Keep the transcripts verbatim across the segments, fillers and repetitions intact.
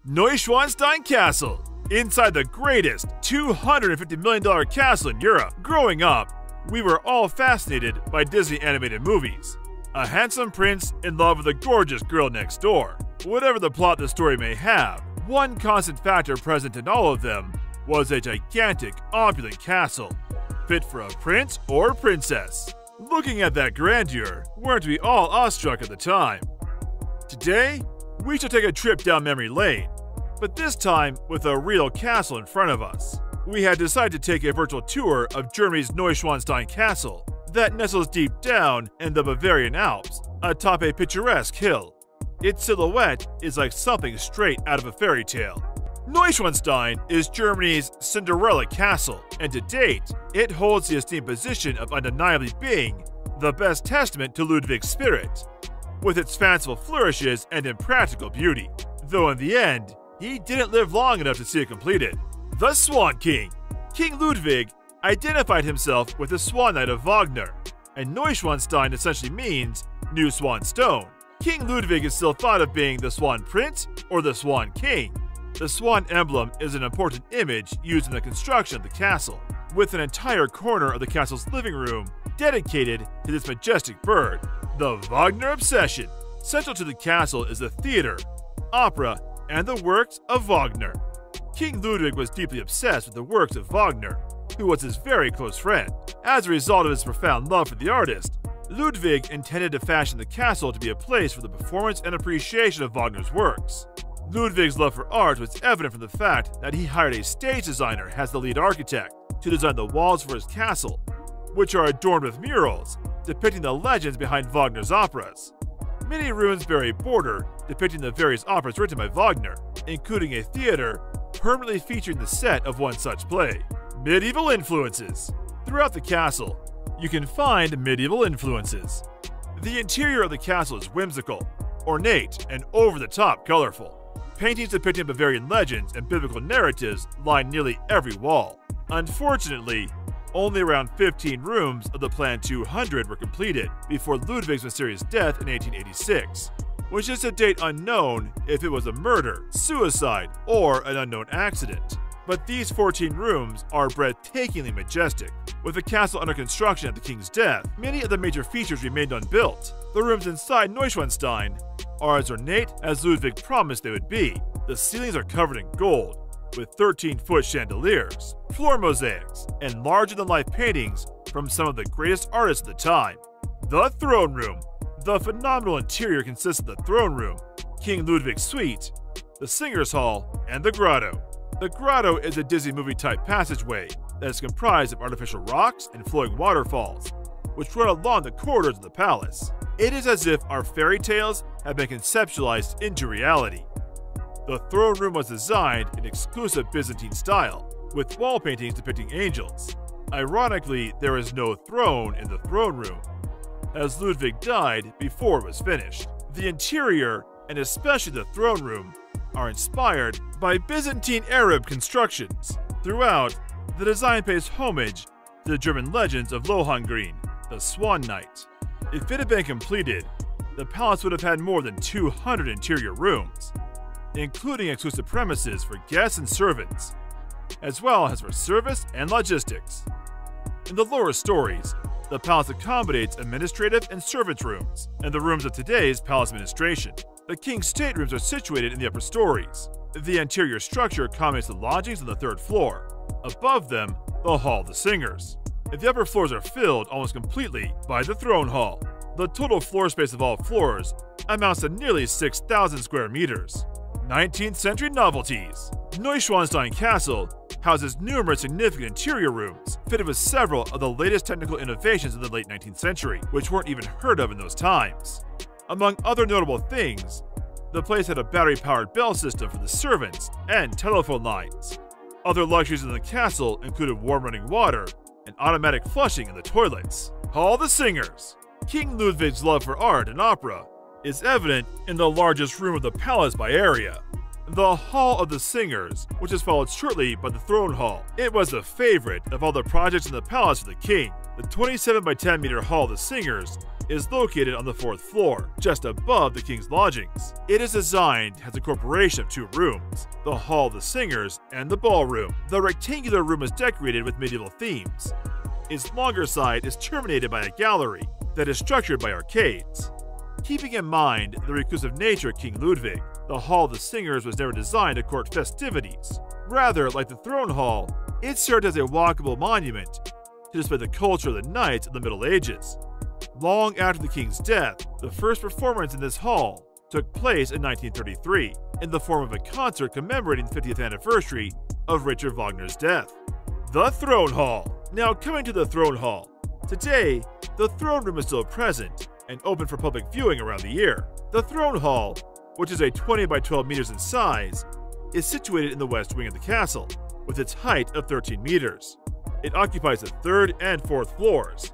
Neuschwanstein Castle inside the greatest two hundred fifty million dollar castle in Europe. Growing up, we were all fascinated by Disney animated movies. A handsome prince in love with a gorgeous girl next door. Whatever the plot the story may have, one constant factor present in all of them was a gigantic, opulent castle, fit for a prince or princess. Looking at that grandeur, weren't we all awestruck at the time? Today, we shall take a trip down memory lane, but this time with a real castle in front of us. We had decided to take a virtual tour of Germany's Neuschwanstein Castle that nestles deep down in the Bavarian Alps, atop a picturesque hill. Its silhouette is like something straight out of a fairy tale. Neuschwanstein is Germany's Cinderella castle, and to date, it holds the esteemed position of undeniably being the best testament to Ludwig's spirit, with its fanciful flourishes and impractical beauty. Though in the end, he didn't live long enough to see it completed. The Swan King. King Ludwig identified himself with the Swan Knight of Wagner, and Neuschwanstein essentially means New Swan Stone. King Ludwig is still thought of being the Swan Prince or the Swan King. The swan emblem is an important image used in the construction of the castle, with an entire corner of the castle's living room dedicated to this majestic bird. The Wagner obsession. Central to the castle is the theater, opera, and the works of Wagner. King Ludwig was deeply obsessed with the works of Wagner, who was his very close friend. As a result of his profound love for the artist, Ludwig intended to fashion the castle to be a place for the performance and appreciation of Wagner's works. Ludwig's love for art was evident from the fact that he hired a stage designer as the lead architect to design the walls for his castle, which are adorned with murals depicting the legends behind Wagner's operas. Many rooms bear a border depicting the various operas written by Wagner, including a theater permanently featuring the set of one such play. Medieval influences. Throughout the castle, you can find medieval influences. The interior of the castle is whimsical, ornate, and over-the-top colorful. Paintings depicting Bavarian legends and biblical narratives line nearly every wall. Unfortunately, only around fifteen rooms of the planned two hundred were completed before Ludwig's mysterious death in eighteen eighty-six, which is to date unknown if it was a murder, suicide, or an unknown accident. But these fourteen rooms are breathtakingly majestic. With the castle under construction at the king's death, many of the major features remained unbuilt. The rooms inside Neuschwanstein are as ornate as Ludwig promised they would be. The ceilings are covered in gold, with thirteen foot chandeliers, floor mosaics, and larger-than-life paintings from some of the greatest artists of the time. The Throne Room. The phenomenal interior consists of the throne room, King Ludwig's suite, the Singer's Hall, and the Grotto. The Grotto is a Disney movie-type passageway that is comprised of artificial rocks and flowing waterfalls, which run along the corridors of the palace. It is as if our fairy tales have been conceptualized into reality. The throne room was designed in exclusive Byzantine style, with wall paintings depicting angels. Ironically, there is no throne in the throne room, as Ludwig died before it was finished. The interior, and especially the throne room, are inspired by Byzantine Arab constructions. Throughout, the design pays homage to the German legends of Lohengrin, the Swan Knight. If it had been completed, the palace would have had more than two hundred interior rooms, including exclusive premises for guests and servants, as well as for service and logistics. In the lower stories, the palace accommodates administrative and servants' rooms, and the rooms of today's palace administration. The king's staterooms are situated in the upper stories. The interior structure accommodates the lodgings on the third floor. Above them, the Hall of the Singers. The upper floors are filled almost completely by the Throne Hall. The total floor space of all floors amounts to nearly six thousand square meters. nineteenth century novelties. Neuschwanstein Castle houses numerous significant interior rooms, fitted with several of the latest technical innovations of the late nineteenth century, which weren't even heard of in those times. Among other notable things, the place had a battery-powered bell system for the servants and telephone lines. Other luxuries in the castle included warm running water and automatic flushing in the toilets. Hall of the Singers. King Ludwig's love for art and opera is evident in the largest room of the palace by area, the Hall of the Singers, which is followed shortly by the Throne Hall. It was a favorite of all the projects in the palace for the king. The The twenty-seven by ten meter Hall of the Singers is located on the fourth floor, just above the king's lodgings. It is designed as a corporation of two rooms, the Hall of the Singers and the ballroom. The rectangular room is decorated with medieval themes. Its longer side is terminated by a gallery that is structured by arcades. Keeping in mind the reclusive nature of King Ludwig, the Hall of the Singers was never designed to court festivities. Rather, like the Throne Hall, it served as a walkable monument to display the culture of the knights of the Middle Ages. Long after the king's death, the first performance in this hall took place in nineteen thirty-three in the form of a concert commemorating the fiftieth anniversary of Richard Wagner's death. The Throne Hall. Now coming to the Throne Hall. Today, the throne room is still present and open for public viewing around the year. The Throne Hall, which is a twenty by twelve meters in size, is situated in the west wing of the castle, with its height of thirteen meters. It occupies the third and fourth floors.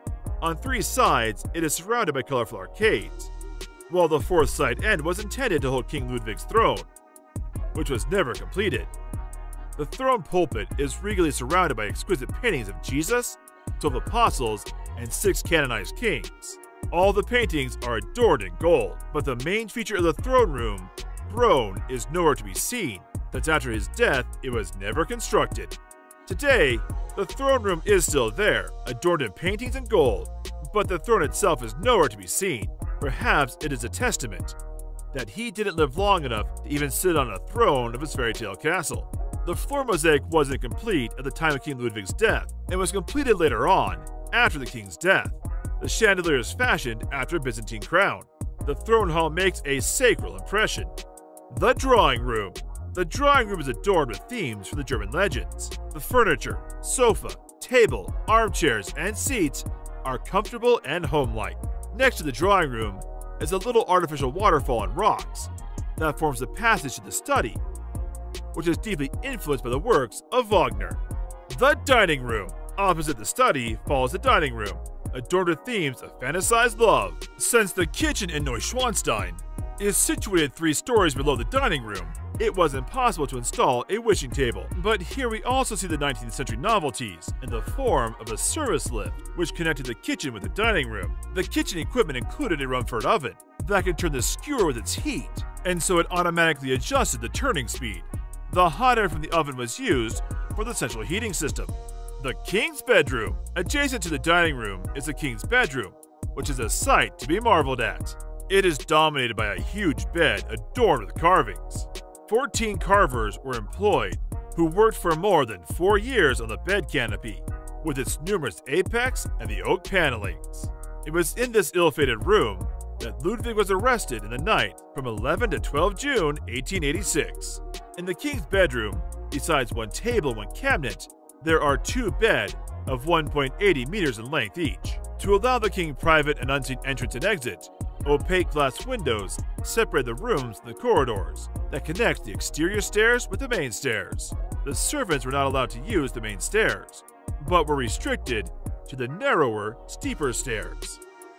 On three sides, it is surrounded by colorful arcades, while the fourth side end was intended to hold King Ludwig's throne, which was never completed. The throne pulpit is regally surrounded by exquisite paintings of Jesus, twelve apostles, and six canonized kings. All the paintings are adorned in gold, but the main feature of the throne room, throne, is nowhere to be seen, since after his death it was never constructed. Today, the throne room is still there, adorned in paintings and gold, but the throne itself is nowhere to be seen. Perhaps it is a testament that he didn't live long enough to even sit on a throne of his fairy tale castle. The floor mosaic wasn't complete at the time of King Ludwig's death, and was completed later on, after the king's death. The chandelier is fashioned after a Byzantine crown. The throne hall makes a sacral impression. The drawing room. The drawing room is adorned with themes from the German legends. The furniture, sofa, table, armchairs, and seats are comfortable and homelike. Next to the drawing room is a little artificial waterfall on rocks that forms the passage to the study, which is deeply influenced by the works of Wagner. The dining room. Opposite the study follows the dining room, adorned with themes of fantasized love. Since the kitchen in Neuschwanstein is situated three stories below the dining room, it was impossible to install a wishing table. But here we also see the nineteenth century novelties in the form of a service lift, which connected the kitchen with the dining room. The kitchen equipment included a Rumford oven that could turn the skewer with its heat, and so it automatically adjusted the turning speed. The hot air from the oven was used for the central heating system. The king's bedroom. Adjacent to the dining room is the king's bedroom, which is a sight to be marveled at. It is dominated by a huge bed adorned with carvings. Fourteen carvers were employed, who worked for more than four years on the bed canopy, with its numerous apex and the oak panelings. It was in this ill-fated room that Ludwig was arrested in the night from eleven to twelve June eighteen eighty-six. In the king's bedroom, besides one table and one cabinet, there are two beds of one point eight zero meters in length each. To allow the king private and unseen entrance and exit, opaque glass windows separate the rooms and the corridors that connect the exterior stairs with the main stairs. The servants were not allowed to use the main stairs, but were restricted to the narrower, steeper stairs.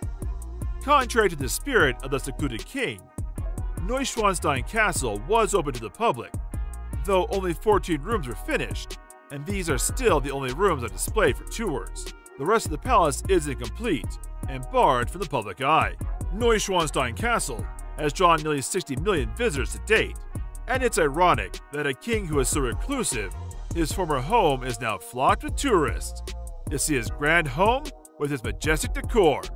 Contrary to the spirit of the secluded king, Neuschwanstein Castle was open to the public, though only fourteen rooms were finished, and these are still the only rooms on display for tours. The rest of the palace is incomplete and barred from the public eye. Neuschwanstein Castle has drawn nearly sixty million visitors to date, and it's ironic that a king who was so reclusive, his former home is now flocked with tourists to see his grand home with its majestic decor.